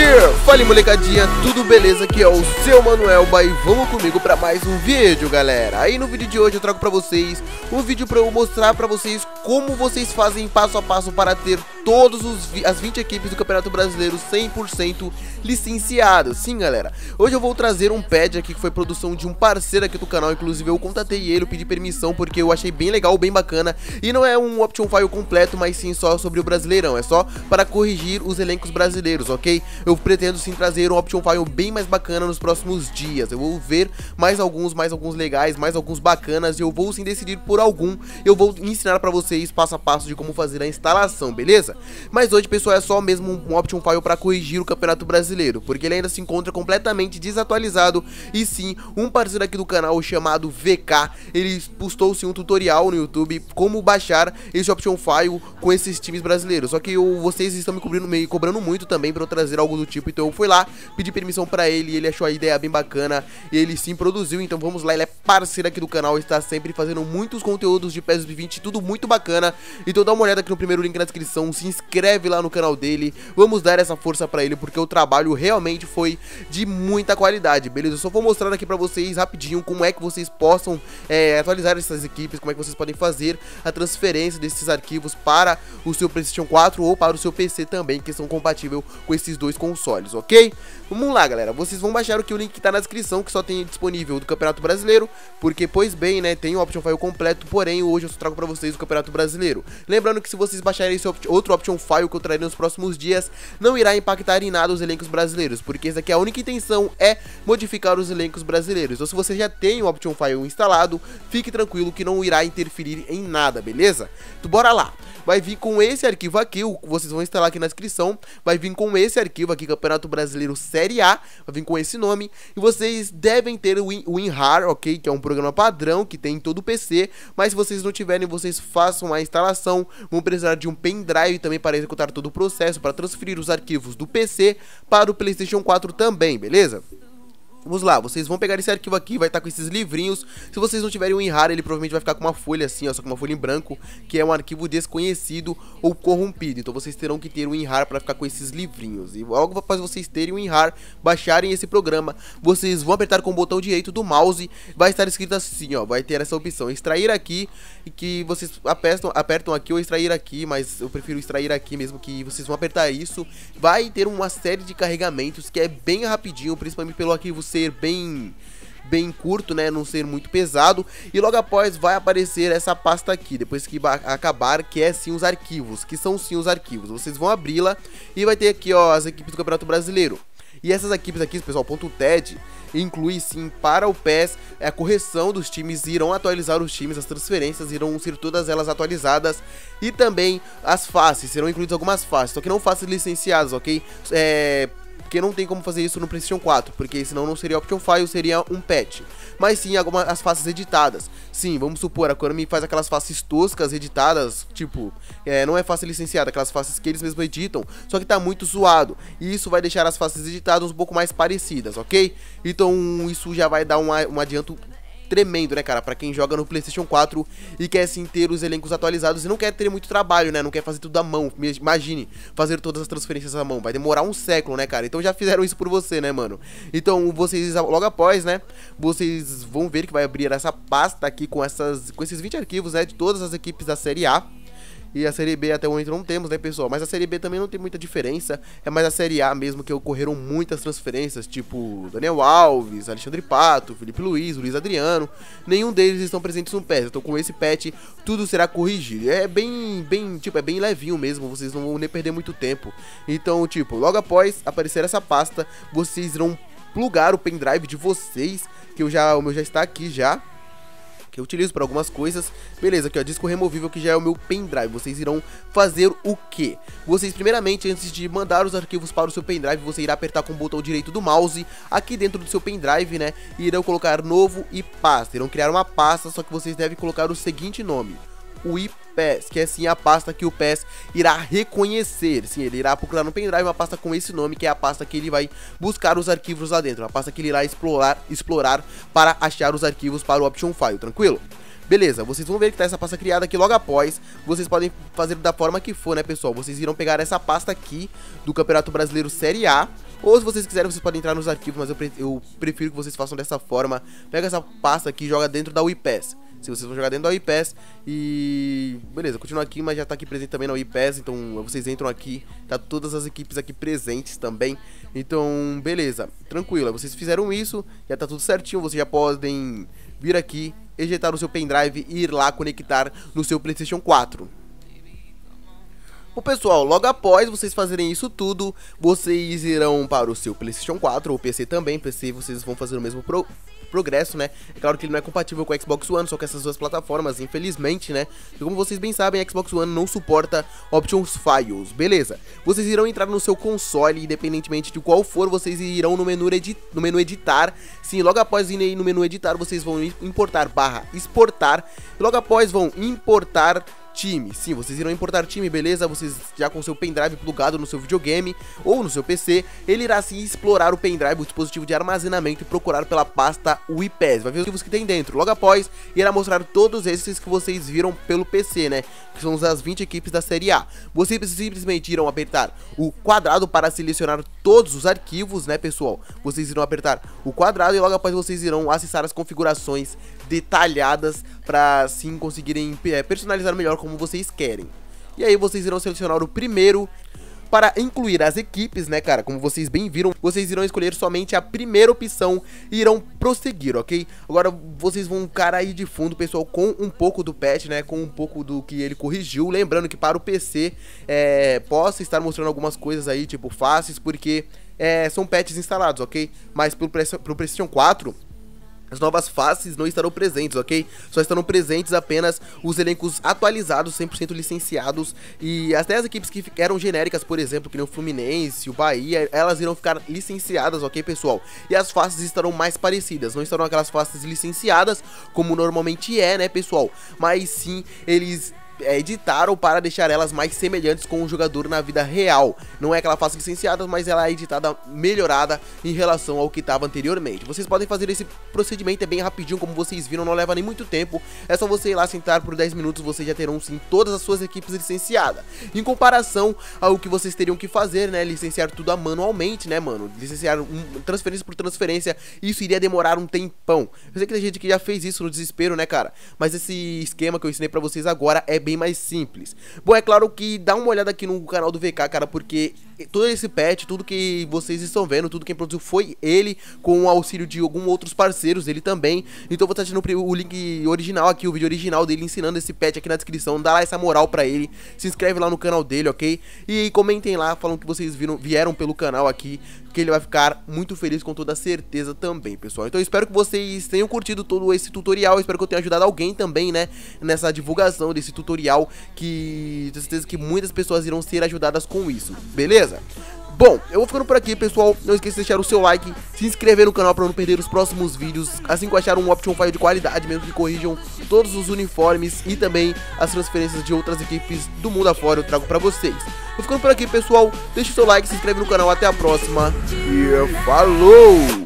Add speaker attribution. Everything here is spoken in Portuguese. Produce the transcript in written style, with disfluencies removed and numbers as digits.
Speaker 1: Fala molecadinha, tudo beleza? Aqui é o seu Manuelba e vamos comigo pra mais um vídeo, galera. Aí no vídeo de hoje eu trago pra vocês um vídeo pra eu mostrar pra vocês como vocês fazem passo a passo para ter todas as 20 equipes do Campeonato Brasileiro 100% licenciadas. Sim, galera, hoje eu vou trazer um pad aqui que foi produção de um parceiro aqui do canal. Inclusive eu contatei ele, eu pedi permissão porque eu achei bem legal, bem bacana. E não é um option file completo, mas sim só sobre o Brasileirão. É só para corrigir os elencos brasileiros, ok? Eu pretendo sim trazer um option file bem mais bacana nos próximos dias. Eu vou ver mais alguns legais, mais alguns bacanas, e eu vou sim decidir por algum. Eu vou ensinar pra vocês passo a passo de como fazer a instalação, beleza? Mas hoje, pessoal, é só mesmo um option file para corrigir o Campeonato Brasileiro, porque ele ainda se encontra completamente desatualizado. E sim, um parceiro aqui do canal chamado VK, ele postou sim um tutorial no YouTube como baixar esse option file com esses times brasileiros. Só que vocês estão me cobrando muito também para eu trazer algo do tipo, então eu fui lá, pedi permissão pra ele, ele achou a ideia bem bacana e ele sim produziu. Então vamos lá, ele é parceiro aqui do canal, está sempre fazendo muitos conteúdos de PES 2020, tudo muito bacana. Então dá uma olhada aqui no primeiro link na descrição, se inscreve lá no canal dele, vamos dar essa força pra ele, porque o trabalho realmente foi de muita qualidade, beleza? Eu só vou mostrar aqui pra vocês rapidinho como é que vocês possam atualizar essas equipes, como é que vocês podem fazer a transferência desses arquivos para o seu PlayStation 4 ou para o seu PC também, que são compatíveis com esses dois consoles, ok? Vamos lá, galera, vocês vão baixar o link que tá na descrição, que só tem disponível do Campeonato Brasileiro, porque, pois bem, né, tem o option file completo, porém hoje eu só trago pra vocês o Campeonato Brasileiro. Lembrando que se vocês baixarem esse outro option file que eu trarei nos próximos dias, não irá impactar em nada os elencos brasileiros, porque essa aqui a única intenção é modificar os elencos brasileiros. Então se você já tem o option file instalado, fique tranquilo que não irá interferir em nada, beleza? Então bora lá. Vai vir com esse arquivo aqui, vocês vão instalar aqui na descrição. Vai vir com esse arquivo aqui, Campeonato Brasileiro Série A. Vai vir com esse nome. E vocês devem ter o WinRAR, ok? Que é um programa padrão que tem em todo o PC. Mas se vocês não tiverem, vocês façam a instalação. Vão precisar de um pendrive também para executar todo o processo, para transferir os arquivos do PC para o PlayStation 4 também, beleza? Vamos lá, vocês vão pegar esse arquivo aqui, vai estar com esses livrinhos. Se vocês não tiverem o WinRAR, ele provavelmente vai ficar com uma folha assim, ó, só com uma folha em branco, que é um arquivo desconhecido ou corrompido. Então vocês terão que ter o WinRAR para ficar com esses livrinhos. E logo após vocês terem o WinRAR, baixarem esse programa, vocês vão apertar com o botão direito do mouse, vai estar escrito assim, ó, vai ter essa opção, extrair aqui, e que vocês apertam aqui ou extrair aqui, mas eu prefiro extrair aqui mesmo, que vocês vão apertar isso. Vai ter uma série de carregamentos que é bem rapidinho, principalmente pelo arquivo ser bem curto, né, não ser muito pesado. E logo após vai aparecer essa pasta aqui, depois que acabar, que é sim os arquivos, que são sim os arquivos. Vocês vão abri-la e vai ter aqui, ó, as equipes do Campeonato Brasileiro. E essas equipes aqui, pessoal, .TED inclui sim para o PES a correção dos times, irão atualizar os times, as transferências irão ser todas elas atualizadas, e também as faces, serão incluídas algumas faces, só que não faces licenciadas, ok? Porque não tem como fazer isso no PlayStation 4, porque senão não seria option file, seria um patch. Mas sim, as faces editadas. Sim, vamos supor, a Konami faz aquelas faces toscas editadas, tipo, não é face licenciada, aquelas faces que eles mesmos editam, só que tá muito zoado. E isso vai deixar as faces editadas um pouco mais parecidas, ok? Então isso já vai dar um adianto tremendo, né, cara, pra quem joga no PlayStation 4 e quer sim ter os elencos atualizados e não quer ter muito trabalho, né, não quer fazer tudo à mão. Imagine fazer todas as transferências à mão, vai demorar um século, né, cara? Então já fizeram isso por você, né, mano? Então vocês, logo após, né, vocês vão ver que vai abrir essa pasta aqui com esses 20 arquivos, né, de todas as equipes da Série A. E a Série B até o momento não temos, né, pessoal? Mas a Série B também não tem muita diferença. É mais a Série A mesmo, que ocorreram muitas transferências, tipo Daniel Alves, Alexandre Pato, Felipe Luiz, Luiz Adriano. Nenhum deles estão presentes no PES. Então com esse patch tudo será corrigido. É bem levinho mesmo, vocês não vão nem perder muito tempo. Então, tipo, logo após aparecer essa pasta, vocês irão plugar o pendrive de vocês, que o meu já está aqui já, que eu utilizo para algumas coisas. Beleza, aqui ó, disco removível, que já é o meu pendrive. Vocês irão fazer o quê? Vocês primeiramente, antes de mandar os arquivos para o seu pendrive, você irá apertar com o botão direito do mouse aqui dentro do seu pendrive, né, e irão colocar novo e pasta. Irão criar uma pasta, só que vocês devem colocar o seguinte nome: o iPES, que é sim a pasta que o PES irá reconhecer. Sim, ele irá procurar no pendrive uma pasta com esse nome, que é a pasta que ele vai buscar os arquivos lá dentro, a pasta que ele irá explorar para achar os arquivos para o option file, tranquilo? Beleza, vocês vão ver que tá essa pasta criada aqui logo após. Vocês podem fazer da forma que for, né, pessoal? Vocês irão pegar essa pasta aqui do Campeonato Brasileiro Série A. Ou se vocês quiserem, vocês podem entrar nos arquivos, mas eu prefiro que vocês façam dessa forma. Pega essa pasta aqui e joga dentro da WePass. Se vocês vão jogar dentro da WePass e... beleza, continua aqui, mas já tá aqui presente também na WePass. Então vocês entram aqui, tá todas as equipes aqui presentes também. Então, beleza, tranquilo. Vocês fizeram isso, já tá tudo certinho. Vocês já podem vir aqui, ejetar o seu pendrive e ir lá conectar no seu PlayStation 4. Bom, pessoal, logo após vocês fazerem isso tudo, vocês irão para o seu PlayStation 4 ou PC também. PC vocês vão fazer o mesmo progresso, né? É claro que ele não é compatível com o Xbox One, só com essas duas plataformas, infelizmente, né? E como vocês bem sabem, a Xbox One não suporta Options Files, beleza? Vocês irão entrar no seu console, independentemente de qual for, vocês irão no menu editar. Sim, logo após irem no menu editar, vocês vão importar / exportar. E logo após vão importar time. Sim, vocês irão importar time, beleza? Vocês já com seu pendrive plugado no seu videogame ou no seu PC, ele irá sim explorar o pendrive, o dispositivo de armazenamento, e procurar pela pasta WePass. Vai ver os arquivos que tem dentro. Logo após, irá mostrar todos esses que vocês viram pelo PC, né? Que são as 20 equipes da Série A. Vocês simplesmente irão apertar o quadrado para selecionar todos os arquivos, né, pessoal? Vocês irão apertar o quadrado e logo após vocês irão acessar as configurações detalhadas para assim conseguirem personalizar melhor como vocês querem. E aí vocês irão selecionar o primeiro para incluir as equipes, né, cara? Como vocês bem viram, vocês irão escolher somente a primeira opção e irão prosseguir, ok? Agora vocês vão ficar aí de fundo, pessoal, com um pouco do patch, né? Com um pouco do que ele corrigiu. Lembrando que para o PC possa estar mostrando algumas coisas aí, tipo fáceis, porque são patches instalados, ok? Mas pro PlayStation 4... as novas faces não estarão presentes, ok? Só estarão presentes apenas os elencos atualizados, 100% licenciados. E até as equipes que eram genéricas, por exemplo, que nem o Fluminense, o Bahia, elas irão ficar licenciadas, ok, pessoal? E as faces estarão mais parecidas, não estarão aquelas faces licenciadas, como normalmente né, pessoal? Mas sim, eles editaram para deixar elas mais semelhantes com o jogador na vida real. Não é aquela face licenciada, mas ela é editada, melhorada em relação ao que estava anteriormente. Vocês podem fazer esse procedimento, é bem rapidinho, como vocês viram, não leva nem muito tempo. É só você ir lá sentar por 10 minutos, vocês já terão sim todas as suas equipes licenciadas. Em comparação ao que vocês teriam que fazer, né, licenciar tudo manualmente, né, mano, licenciar transferência por transferência, isso iria demorar um tempão. Eu sei que tem gente que já fez isso no desespero, né, cara, mas esse esquema que eu ensinei pra vocês agora é bem mais simples. Bom, é claro que dá uma olhada aqui no canal do VK, cara, porque todo esse patch, tudo que vocês estão vendo, tudo quem produziu foi ele, com o auxílio de alguns outros parceiros, ele também. Então eu vou estar deixando o link original aqui, o vídeo original dele ensinando esse patch aqui na descrição. Dá lá essa moral pra ele, se inscreve lá no canal dele, ok? E comentem lá, falando que vocês vieram pelo canal aqui, que ele vai ficar muito feliz com toda certeza também, pessoal. Então eu espero que vocês tenham curtido todo esse tutorial, espero que eu tenha ajudado alguém também, né, nessa divulgação desse tutorial, que tenho certeza que muitas pessoas irão ser ajudadas com isso, beleza? Bom, eu vou ficando por aqui, pessoal. Não esqueça de deixar o seu like, se inscrever no canal para não perder os próximos vídeos. Assim que eu achar um Option File de qualidade, mesmo que corrijam todos os uniformes e também as transferências de outras equipes do mundo afora, eu trago para vocês. Vou ficando por aqui, pessoal. Deixa o seu like, se inscreve no canal. Até a próxima e falou!